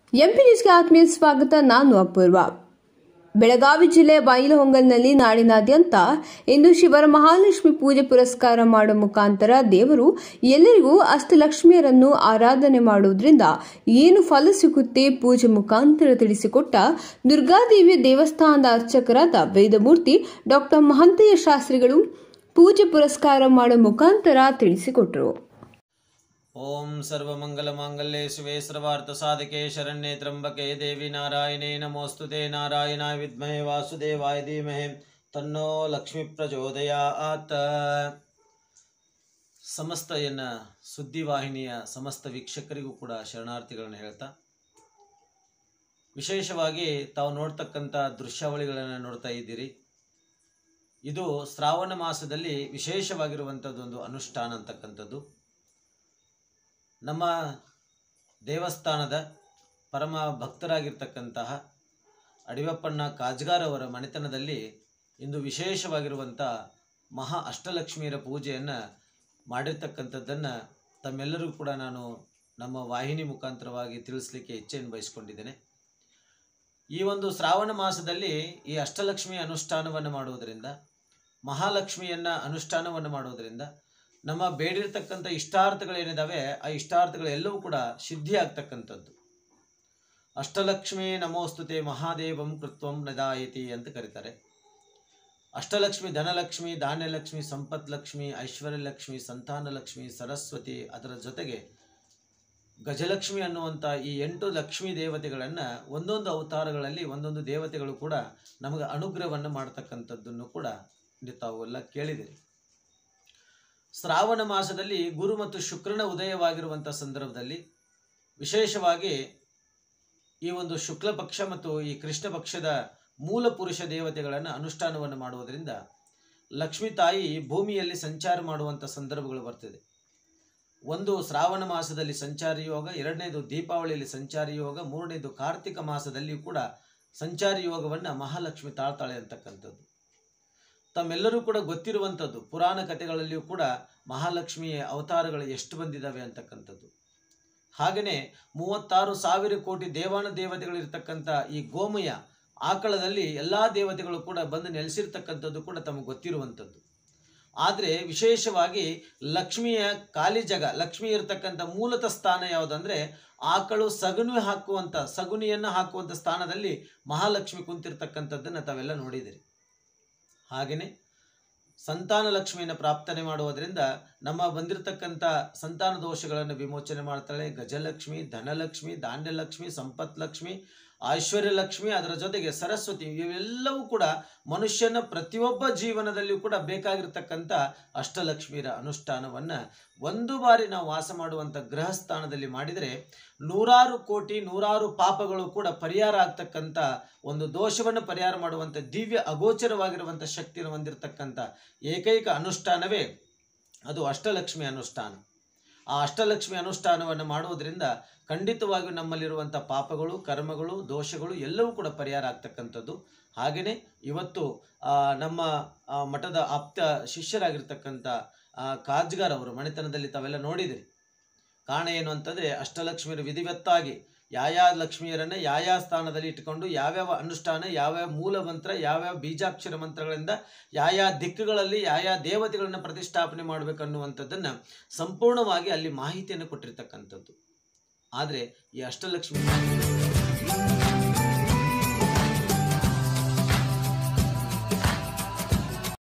MP ನ್ಯೂಸ್ಗೆ ಆತ್ಮೀಯ ಸ್ವಾಗತ. ನಾನು ಅಪೂರ್ವ. ಬೆಳಗಾವಿ ಜಿಲ್ಲೆ ಬೈಲಹೊಂಗಲನಲ್ಲಿ ನಾಡಿನಾದ್ಯಂತ ಇಂದು ಶಿವರ ಮಹಾಲಕ್ಷ್ಮಿ ಪೂಜೆ ಪುರಸ್ಕಾರ ಮಾಡುವ ಮುಖಾಂತರ ದೇವರು ಎಲ್ಲರಿಗೂ ಅಷ್ಟಲಕ್ಷ್ಮಿಯರನ್ನು ಆರಾಧನೆ ಮಾಡುವುದರಿಂದ ಏನು ಫಲ ಸಿಗುತ್ತೆ ಪೂಜೆ ಮುಖಾಂತರ ತಿಳಿಸಿಕೊಟ್ಟ ದುರ್ಗಾದೇವಿಯ ದೇವಸ್ಥಾನದ ಅರ್ಚಕರಾದ ವೇದಮೂರ್ತಿ ಡಾ ಮಹಂತಯ್ಯ ಶಾಸ್ತ್ರಿಗಳು ಪೂಜೆ ಪುರಸ್ಕಾರ ಮಾಡುವ ಮುಖಾಂತರ ತಿಳಿಸಿಕೊಟ್ಟರು. ಓಂ ಸರ್ವಮಂಗಲ ಮಾಂಗಲ್ಯೆ ಶಿವೆ ಸರ್ವಾರ್ಥ ಸಾಧಕೆ ಶರಣ್ಯೆ ತ್ರ್ಯಂಬಕೆ ದೇವಿ ನಾರಾಯಣೇ ನಮೋಸ್ತುತೆ. ನಾರಾಯಣಾಯ ವಿದ್ಮಹೇ ವಾಸುದೇವಾಯ ಧೀಮಹಿ ತನ್ನೋ ಲಕ್ಷ್ಮೀ ಪ್ರಚೋದಯಾತ್. ಸಮಸ್ತ ಸುದ್ದಿವಾಹಿನಿಯ ಸಮಸ್ತ ವೀಕ್ಷಕರಿಗೂ ಕೂಡ ಶರಣಾರ್ಥಿಗಳನ್ನು ಹೇಳ್ತಾ, ವಿಶೇಷವಾಗಿ ತಾವು ನೋಡ್ತಕ್ಕಂಥ ದೃಶ್ಯಾವಳಿಗಳನ್ನು ನೋಡ್ತಾ ಇದ್ದೀರಿ. ಇದು ಶ್ರಾವಣ ಮಾಸದಲ್ಲಿ ವಿಶೇಷವಾಗಿರುವಂಥದ್ದೊಂದು ಅನುಷ್ಠಾನ ಅಂತಕ್ಕಂಥದ್ದು. ನಮ್ಮ ದೇವಸ್ಥಾನದ ಪರಮ ಭಕ್ತರಾಗಿರ್ತಕ್ಕಂತಹ ಅಡಿವಪ್ಪಣ್ಣ ಕಾಜ್ಗಾರ್ ಅವರ ಮನೆತನದಲ್ಲಿ ಇಂದು ವಿಶೇಷವಾಗಿರುವಂಥ ಮಹಾ ಅಷ್ಟಲಕ್ಷ್ಮಿಯರ ಪೂಜೆಯನ್ನು ಮಾಡಿರ್ತಕ್ಕಂಥದ್ದನ್ನು ತಮ್ಮೆಲ್ಲರಿಗೂ ಕೂಡ ನಾನು ನಮ್ಮ ವಾಹಿನಿ ಮುಖಾಂತರವಾಗಿ ತಿಳಿಸ್ಲಿಕ್ಕೆ ಇಚ್ಛೆಯನ್ನು ಬಯಸ್ಕೊಂಡಿದ್ದೇನೆ. ಈ ಒಂದು ಶ್ರಾವಣ ಮಾಸದಲ್ಲಿ ಈ ಅಷ್ಟಲಕ್ಷ್ಮಿ ಅನುಷ್ಠಾನವನ್ನು ಮಾಡುವುದರಿಂದ, ಮಹಾಲಕ್ಷ್ಮಿಯನ್ನು ಅನುಷ್ಠಾನವನ್ನು ಮಾಡುವುದರಿಂದ ನಮ್ಮ ಬೇಡಿರ್ತಕ್ಕಂಥ ಇಷ್ಟಾರ್ಥಗಳೇನಿದ್ದಾವೆ ಆ ಇಷ್ಟಾರ್ಥಗಳೆಲ್ಲವೂ ಕೂಡ ಸಿದ್ಧಿ ಆಗ್ತಕ್ಕಂಥದ್ದು. ಅಷ್ಟಲಕ್ಷ್ಮಿ ನಮೋಸ್ತುತೆ ಮಹಾದೇವಂ ಕೃತ್ವಂ ನದಾಯತಿ ಅಂತ ಕರೀತಾರೆ. ಅಷ್ಟಲಕ್ಷ್ಮಿ ಧನಲಕ್ಷ್ಮಿ, ಧಾನ್ಯಲಕ್ಷ್ಮಿ, ಸಂಪತ್ ಲಕ್ಷ್ಮಿ, ಐಶ್ವರ್ಯಲಕ್ಷ್ಮಿ, ಸಂತಾನಲಕ್ಷ್ಮಿ, ಸರಸ್ವತಿ, ಅದರ ಜೊತೆಗೆ ಗಜಲಕ್ಷ್ಮಿ ಅನ್ನುವಂಥ ಈ 8 ಲಕ್ಷ್ಮೀ ದೇವತೆಗಳನ್ನು ಒಂದೊಂದು ಅವತಾರಗಳಲ್ಲಿ ಒಂದೊಂದು ದೇವತೆಗಳು ಕೂಡ ನಮಗೆ ಅನುಗ್ರಹವನ್ನು ಮಾಡ್ತಕ್ಕಂಥದ್ದನ್ನು ಕೂಡ ತಾವು ಎಲ್ಲ ಕೇಳಿದಿರಿ. ಶ್ರಾವಣ ಮಾಸದಲ್ಲಿ ಗುರು ಮತ್ತು ಶುಕ್ರನ ಉದಯವಾಗಿರುವಂಥ ಸಂದರ್ಭದಲ್ಲಿ ವಿಶೇಷವಾಗಿ ಈ ಒಂದು ಶುಕ್ಲ ಪಕ್ಷ ಮತ್ತು ಈ ಕೃಷ್ಣ ಪಕ್ಷದ ಮೂಲ ಪುರುಷ ದೇವತೆಗಳನ್ನು ಅನುಷ್ಠಾನವನ್ನು ಮಾಡುವುದರಿಂದ ಲಕ್ಷ್ಮೀ ತಾಯಿ ಭೂಮಿಯಲ್ಲಿ ಸಂಚಾರ ಮಾಡುವಂಥ ಸಂದರ್ಭಗಳು ಬರ್ತದೆ. ಒಂದು ಶ್ರಾವಣ ಮಾಸದಲ್ಲಿ ಸಂಚಾರಿ ಯೋಗ, ಎರಡನೇದು ದೀಪಾವಳಿಯಲ್ಲಿ ಸಂಚಾರಿ ಯೋಗ, ಮೂರನೇದು ಕಾರ್ತಿಕ ಮಾಸದಲ್ಲಿಯೂ ಕೂಡ ಸಂಚಾರಿ ಯೋಗವನ್ನು ಮಹಾಲಕ್ಷ್ಮಿ ತಾಳ್ತಾಳೆ ಅಂತಕ್ಕಂಥದ್ದು ತಮ್ಮೆಲ್ಲರೂ ಕೂಡ ಗೊತ್ತಿರುವಂಥದ್ದು. ಪುರಾಣ ಕಥೆಗಳಲ್ಲಿಯೂ ಕೂಡ ಮಹಾಲಕ್ಷ್ಮಿಯ ಅವತಾರಗಳು ಎಷ್ಟು ಬಂದಿದ್ದಾವೆ ಅಂತಕ್ಕಂಥದ್ದು. ಹಾಗೆಯೇ 36,000 ಕೋಟಿ ದೇವಾನ ದೇವತೆಗಳಿರ್ತಕ್ಕಂಥ ಈ ಗೋಮಯ ಆಕಳದಲ್ಲಿ ಎಲ್ಲ ದೇವತೆಗಳು ಕೂಡ ಬಂದು ನೆಲೆಸಿರ್ತಕ್ಕಂಥದ್ದು ಕೂಡ ತಮಗೆ ಗೊತ್ತಿರುವಂಥದ್ದು. ಆದರೆ ವಿಶೇಷವಾಗಿ ಲಕ್ಷ್ಮಿಯ ಖಾಲಿ ಜಾಗ, ಲಕ್ಷ್ಮಿ ಇರತಕ್ಕಂಥ ಮೂಲತಃ ಸ್ಥಾನ ಯಾವುದಂದರೆ ಆಕಳು ಸಗುಣಿಯನ್ನು ಹಾಕುವಂಥ ಸ್ಥಾನದಲ್ಲಿ ಮಹಾಲಕ್ಷ್ಮಿ ಕುಂತಿರ್ತಕ್ಕಂಥದ್ದನ್ನು ತಾವೆಲ್ಲ ನೋಡಿದಿರಿ. ಹಾಗೆಯೇ ಸಂತಾನ ಲಕ್ಷ್ಮಿಯನ್ನು ಪ್ರಾರ್ಥನೆ ಮಾಡುವುದರಿಂದ ನಮ್ಮ ಬಂದಿರತಕ್ಕಂಥ ಸಂತಾನ ದೋಷಗಳನ್ನು ವಿಮೋಚನೆ ಮಾಡ್ತಾಳೆ. ಗಜಲಕ್ಷ್ಮಿ, ಧನಲಕ್ಷ್ಮಿ, ಧಾನ್ಯಲಕ್ಷ್ಮಿ, ಸಂಪತ್ ಲಕ್ಷ್ಮಿ, ಐಶ್ವರ್ಯ ಲಕ್ಷ್ಮಿ, ಅದರ ಜೊತೆಗೆ ಸರಸ್ವತಿ, ಇವೆಲ್ಲವೂ ಕೂಡ ಮನುಷ್ಯನ ಪ್ರತಿಯೊಬ್ಬ ಜೀವನದಲ್ಲಿಯೂ ಕೂಡ ಬೇಕಾಗಿರ್ತಕ್ಕಂಥ ಅಷ್ಟಲಕ್ಷ್ಮಿಯರ ಅನುಷ್ಠಾನವನ್ನು ಒಂದು ಬಾರಿ ನಾವು ವಾಸ ಮಾಡುವಂಥ ಗೃಹ ಸ್ಥಾನದಲ್ಲಿ ಮಾಡಿದರೆ 100 ಕೋಟಿ 100 ಪಾಪಗಳು ಕೂಡ ಪರಿಹಾರ ಆಗ್ತಕ್ಕಂಥ ಒಂದು ದೋಷವನ್ನು ಪರಿಹಾರ ಮಾಡುವಂಥ ದಿವ್ಯ ಅಗೋಚರವಾಗಿರುವಂಥ ಶಕ್ತಿಯನ್ನು ಹೊಂದಿರತಕ್ಕಂಥ ಏಕೈಕ ಅನುಷ್ಠಾನವೇ ಅದು ಅಷ್ಟಲಕ್ಷ್ಮಿ ಅನುಷ್ಠಾನ. ಆ ಅಷ್ಟಲಕ್ಷ್ಮಿ ಅನುಷ್ಠಾನವನ್ನು ಮಾಡುವುದರಿಂದ ಖಂಡಿತವಾಗಿಯೂ ನಮ್ಮಲ್ಲಿರುವಂಥ ಪಾಪಗಳು, ಕರ್ಮಗಳು, ದೋಷಗಳು ಎಲ್ಲವೂ ಕೂಡ ಪರಿಹಾರ ಆಗ್ತಕ್ಕಂಥದ್ದು. ಹಾಗೆಯೇ ಇವತ್ತು ನಮ್ಮ ಮಠದ ಆಪ್ತ ಶಿಷ್ಯರಾಗಿರ್ತಕ್ಕಂಥ ಕಾಜ್ಗಾರ್ ಅವರು ಮನೆತನದಲ್ಲಿ ತಾವೆಲ್ಲ ನೋಡಿದಿರಿ. ಕಾರಣ ಏನು ಅಂತಂದರೆ ಅಷ್ಟಲಕ್ಷ್ಮಿಯರು ವಿಧಿವತ್ತಾಗಿ ಯಾವ್ಯಾವ ಲಕ್ಷ್ಮಿಯರನ್ನು ಯಾವ ಸ್ಥಾನದಲ್ಲಿ ಇಟ್ಟುಕೊಂಡು ಯಾವ್ಯಾವ ಅನುಷ್ಠಾನ, ಯಾವ್ಯಾವ ಮೂಲ ಮಂತ್ರ, ಯಾವ್ಯಾವ ಬೀಜಾಕ್ಷರ ಮಂತ್ರಗಳಿಂದ ಯಾವ ದಿಕ್ಕುಗಳಲ್ಲಿ ಯಾವ ದೇವತೆಗಳನ್ನು ಪ್ರತಿಷ್ಠಾಪನೆ ಮಾಡಬೇಕನ್ನುವಂಥದ್ದನ್ನು ಸಂಪೂರ್ಣವಾಗಿ ಅಲ್ಲಿ ಮಾಹಿತಿಯನ್ನು ಕೊಟ್ಟಿರ್ತಕ್ಕಂಥದ್ದು. ಆದರೆ ಈ ಅಷ್ಟಲಕ್ಷ್ಮಿ